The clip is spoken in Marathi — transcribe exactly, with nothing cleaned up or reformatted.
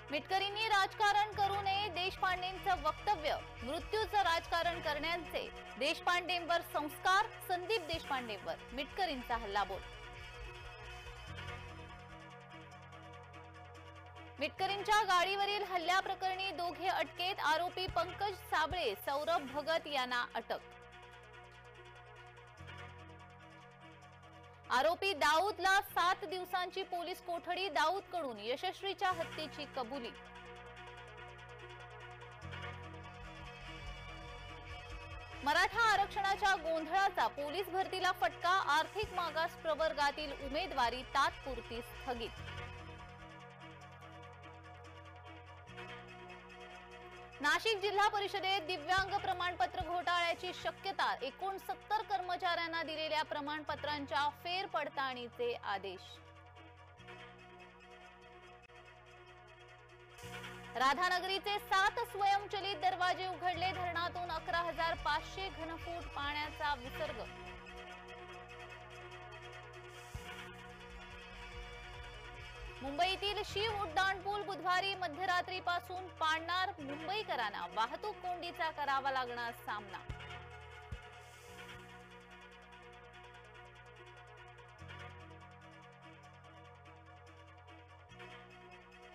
मिटकरींनी राजकारण करू नये, देशपांडेंचं वक्तव्य. मृत्यूचं राजकारण करण्याचे देशपांडेंवर संस्कार. संदीप देशपांडेंवर मिटकरींचा हल्लाबोल. मिटकरींच्या गाडीवरील हल्ल्याप्रकरणी दोघे अटकेत. आरोपी पंकज साबळे, सौरभ भगत यांना अटक. आरोपी दाऊदला सात दिवसांची पोलीस कोठडी. दाऊदकडून यशस्वीच्या हत्येची कबुली. मराठा आरक्षणाच्या गोंधळाचा पोलीस भरतीला फटका. आर्थिक मागास प्रवर्गातील उमेदवारी तात्पुरती स्थगित. नाशिक जिल्हा परिषदेत दिव्यांग प्रमाणपत्र घोटाळ्याची शक्यता. एकोणसत्तर कर्मचाऱ्यांना दिलेल्या प्रमाणपत्रांच्या फेरपडताळणीचे आदेश. राधानगरीचे सात स्वयंचलित दरवाजे उघडले. धरणातून अकरा हजार पाचशे घनफूट पाण्याचा विसर्ग. मुंबईतील शिव उड्डाणपूल बुधवारी मध्यरात्रीपासून पाडणार. मुंबईकरांना वाहतूक कोंडीचा करावा लागणार सामना.